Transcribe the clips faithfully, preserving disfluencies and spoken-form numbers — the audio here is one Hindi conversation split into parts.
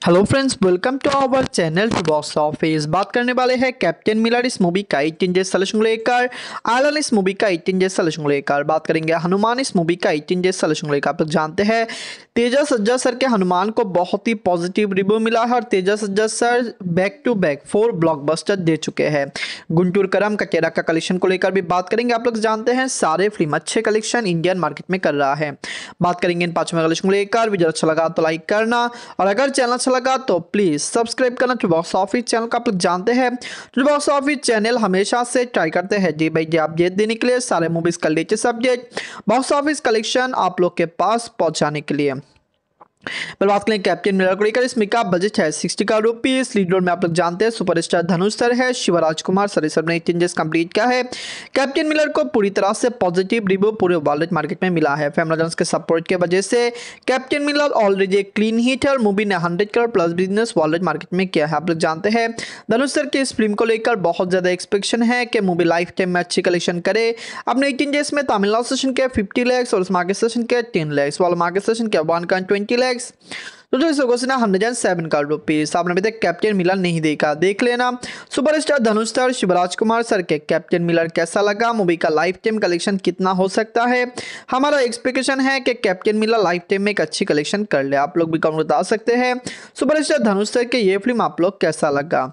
Hello friends, welcome to our channel to box office. बात करने वाले हैं कैप्टन मिलर इस मूवी का एटीन डेज सलूशन लेकर, आयरन इस मूवी का एटीन डेज सलूशन लेकर। बात करेंगे हनुमान इस मूवी का एटीन डेज सलूशन लेकर। आप लोग जानते हैं तेजा सज्जा सर के हनुमान को बहुत ही पॉजिटिव रिव्यू मिला है और Teja Sajja sir back to back four blockbuster दे चुके हैं। गुंटूर करम ककेरा का कलेक्शन को लेकर भी बात करेंगे। आप लोग जानते हैं सारे फिल्म अच्छे कलेक्शन इंडियन मार्केट में कर रहा है। बात करेंगे इन पांचवें कलेक्शन को लेकर। वीडियो अच्छा लगा तो लाइक करना और अगर चैनल अच्छा लगा तो प्लीज सब्सक्राइब करना। टू बॉक्स ऑफिस चैनल का आप लोग जानते हैं टू बॉक्स ऑफिस चैनल हमेशा से ट्राई करते हैं जी भाई जी अपडेट देने के लिए, सारे मूवीज का latest update box office collection आप लोग के पास पहुंचाने के लिए। पर बात करें कैप्टन मिलर को लेकर, इसमें का बजट है sixty crore rupees. Lead role में आप लोग जानते हैं सुपरस्टार धनुष सर है, शिवराज कुमार सर सब ने चेंजेस कंप्लीट किया है। कैप्टन मिलर को पूरी तरह से पॉजिटिव रिव्यू पूरे वर्ल्ड मार्केट में मिला है। फैमिली जॉन्स के सपोर्ट की वजह से कैप्टन मिलर ऑलरेडी एक क्लीन हिट है और मूवी ने hundred crore plus business world market में किया है। आप लोग जानते हैं धनुष सर की इस फिल्म को लेकर बहुत ज्यादा एक्सपेक्टेशन है कि मूवी लाइफ टाइम में अच्छी कलेक्शन करे। अपने एटीन डेज में तमिलनाडु सेशन के फिफ्टी लैक्स और उस मार्केट सेशन के टेन लैक्स वाला मार्केट सेशन के वन पॉइंट ट्वेंटी लैक्स तो जो इसको ना hundred and seven crore rupees. आपने अभी तक कैप्टन मिलर नहीं देखा, देख लेना। Superstar Dhanush sir Shivraj Kumar sir के कैप्टन मिलर कैसा लगा, मूवी का लाइफ टाइम कलेक्शन कितना हो सकता है। हमारा एक्सपेक्टेशन है कि कैप्टन मिलर लाइफ टाइम में एक अच्छी कलेक्शन कर ले। आप लोग भी कमेंट बता सकते हैं सुपरस्टार धनुष सर के ये फिल्म आप लोग कैसा लगा।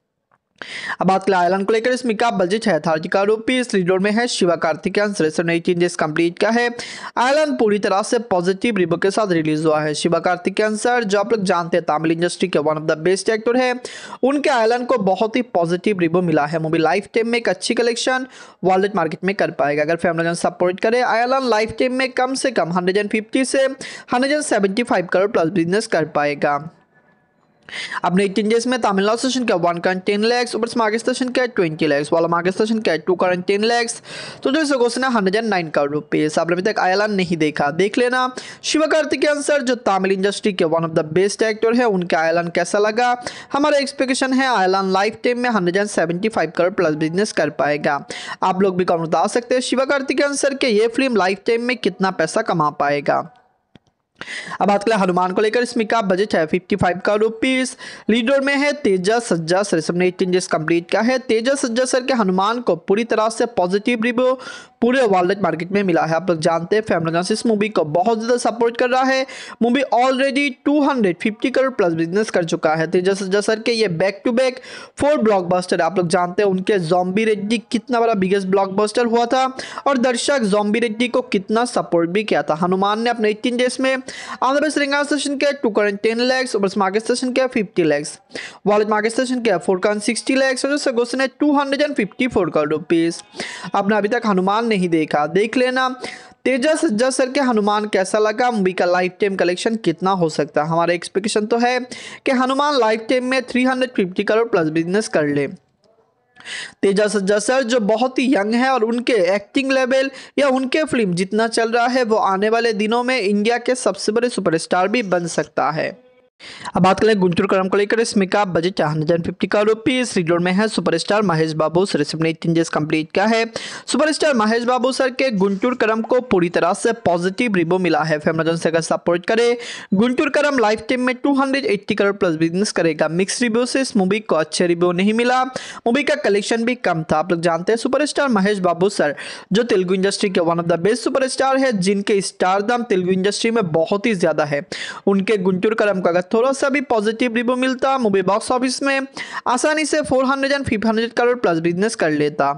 अब बात करें आयरन को लेकर, इसमें का बजट है thirty crore rupees. Lead role में है Shiva Karthikeyan, selection eighteen days complete का है। आयरन पूरी तरह से पॉजिटिव रिव्यू के साथ रिलीज हुआ है। शिवा कार्तिकेयन सर जो आप लोग जानते हैं तमिल इंडस्ट्री के one of the best actor है, उनके आयरन को बहुत ही पॉजिटिव रिव्यू मिला है। मूवी लाइफ टाइम में एक अच्छी कलेक्शन वर्ल्ड मार्केट में कर पाएगा अगर फैमिली सपोर्ट करे। आयरन लाइफ टाइम में कम से कम हंड्रेड एंड फिफ्टी से hundred and seventy five crore plus business कर पाएगा। अपने एटीन डेज में तमिलनाडु स्टेशन के वन करेंट टेन लैक्स, ऊपर मार्केट स्टेशन के ट्वेंटी लैक्स वाला मार्केट स्टेशन के टू करेंट टेन लैक्स तो जो क्वेश्चन है hundred and nine crore rupees. आपने अभी तक आयरन नहीं देखा, देख लेना। शिवा कार्तिकेयन सर जो तमिल इंडस्ट्री के one of the best actor है, उनके आयरन कैसा लगा। हमारा एक्सपेक्टेशन है आयरन लाइफ टाइम में hundred and seventy five crore plus business कर पाएगा। आप लोग भी कमेंट बता सकते हैं शिवा कार्तिकेयन सर के ये फिल्म लाइफ टाइम में कितना पैसा कमा पाएगा। अब बात करें हनुमान को लेकर, इसमें का बजट है fifty five crore rupees. Lead role में है तेजा सज्जा सर, सबने एटीन डेज कंप्लीट का है। तेजा सज्जा सर के हनुमान को पूरी तरह से पॉजिटिव रिव्यू पूरे वर्ल्ड मार्केट में मिला है। आप लोग जानते हैं फैमिली जॉन्स इस मूवी को बहुत ज्यादा सपोर्ट कर रहा है। Movie already two hundred fifty crore plus business कर चुका है। तेजा सज्जा सर के ये back to back four blockbuster. आप लोग जानते हैं उनके ज़ॉम्बी रेड्डी कितना बड़ा बिगेस्ट ब्लॉकबस्टर हुआ था और दर्शक ज़ॉम्बी रेड्डी को कितना सपोर्ट भी किया था। हनुमान ने अपने एटीन डेज में आंध्र प्रदेश तेलंगाना स्टेशन के टू करेंट टेन लैक्स, ऊपर मार्केट स्टेशन के fifty lakhs, world market station के फोर करेंट सिक्सटी लैक्स और जो क्वेश्चन है two hundred and fifty four crore rupees. आपने अभी तक हनुमान नहीं देखा, देख लेना। तेजा सज्जा सर के हनुमान कैसा लगा, मूवी का लाइफ टाइम कलेक्शन कितना हो सकता है। हमारा एक्सपेक्टेशन तो है कि हनुमान लाइफ टाइम में three hundred fifty crore plus business कर ले। तेजा सज्जा सर जो बहुत ही यंग है और उनके एक्टिंग लेवल या उनके फिल्म जितना चल रहा है वो आने वाले दिनों में इंडिया के सबसे बड़े सुपरस्टार भी बन सकता है। अब बात करें गुंटूर करम को लेकर, इसमें का budget hundred and fifty crore rupees. Lead role में है सुपरस्टार महेश बाबू सर, सबने एटीन डेज कंप्लीट का है। सुपरस्टार महेश बाबू सर के गुंटूर करम को पूरी तरह से पॉजिटिव रिव्यू मिला है। फैमिली जॉन्स अगर सपोर्ट करे गुंटूर करम लाइफ टाइम में two hundred eighty crore plus business करेगा। मिक्स रिव्यू से इस मूवी को अच्छे रिव्यू नहीं मिला, मूवी का कलेक्शन भी कम था। आप लोग जानते हैं सुपरस्टार महेश बाबू सर जो तेलुगु इंडस्ट्री के one of the best superstar है, जिनके स्टारडम तेलुगु इंडस्ट्री में बहुत ही ज्यादा है। उनके गुंटूर करम का थोड़ा सा भी पॉजिटिव रिव्यू मिलता, मूवी बॉक्स ऑफिस में आसानी से four hundred and five hundred crore plus business कर लेता।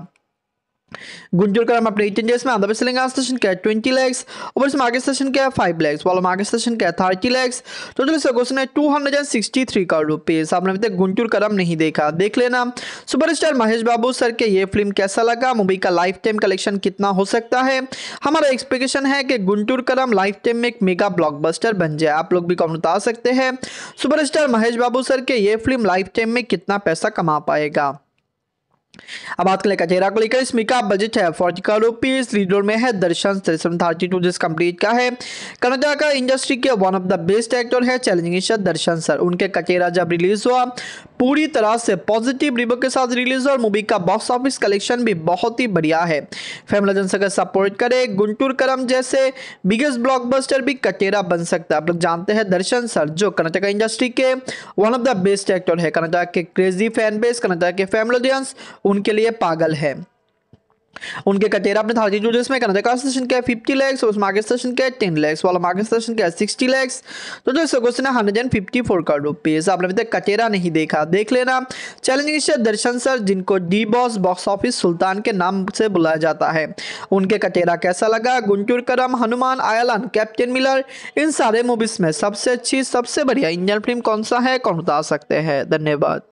गुंटूर करम अपने एटीन डेज में आंध्र प्रदेश तेलंगाना स्टेशन के ट्वेंटी लैक्स, ऊपर मार्केट स्टेशन के फाइव लैक्स, वाला मार्केट स्टेशन के थर्टी लैक्स टोटल क्वेश्चन है two hundred and sixty three crore rupees. आपने अभी तक गुंटूर करम नहीं देखा, देख लेना। सुपरस्टार महेश बाबू सर के ये फिल्म कैसा लगा, मूवी का लाइफ टाइम कलेक्शन कितना हो सकता है। हमारा एक्सपेक्टेशन है कि गुंटूर करम लाइफ टाइम में एक मेगा ब्लॉकबस्टर बन जाए। आप लोग भी कमेंट बता सकते हैं सुपरस्टार महेश बाबू सर के ये फिल्म लाइफ टाइम में कितना पैसा कमा पाएगा। अब बात करें कचेरा को लेकर, इसमें का बजट है forty crore rupees. Lead role में है Darshan, thirty two days complete का है। कनाडा का इंडस्ट्री के one of the best actor है चैलेंजिंग दर्शन सर। उनके कचेरा जब रिलीज हुआ पूरी तरह से पॉजिटिव रिव्यू के साथ रिलीज और मूवी का बॉक्स ऑफिस कलेक्शन भी बहुत ही बढ़िया है। फैमिली जन से सपोर्ट करे गुंटूर करम जैसे बिगेस्ट ब्लॉकबस्टर भी कटेरा बन सकता है। आप लोग जानते हैं दर्शन सर जो कर्नाटक इंडस्ट्री के one of the best actor है। कर्नाटक के क्रेजी फैन बेस, कर्नाटक के फैमिली ऑडियंस उनके लिए पागल है। उनके कटेरा अपने थार्टी टू डेज में कर्नाटक का स्टेशन के फिफ्टी लैक्स और उस मार्केट स्टेशन के टेन लैक्स वाला मार्केट स्टेशन के सिक्सटी लैक्स। तो जो क्वेश्चन है hundred and fifty four crore rupees. आपने अभी तक कटेरा नहीं देखा, देख लेना। चैलेंजिंग स्टार दर्शन सर जिनको डी बॉस बॉक्स ऑफिस सुल्तान के नाम से बुलाया जाता है, उनके कटेरा कैसा लगा? गुंटूर करम, हनुमान, आयरन, कैप्टन मिलर, इन सारे मूवीज में सबसे अच्छी सबसे बढ़िया इंडियन फिल्म कौन सा है, कौन बता सकते हैं? धन्यवाद।